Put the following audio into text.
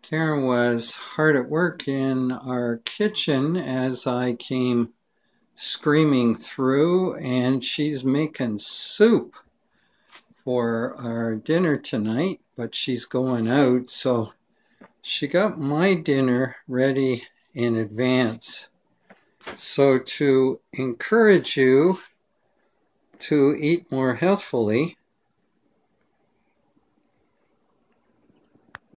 Karen was hard at work in our kitchen as I came screaming through, and she's making soup for our dinner tonight, but she's going out, so she got my dinner ready in advance. So to encourage you to eat more healthfully,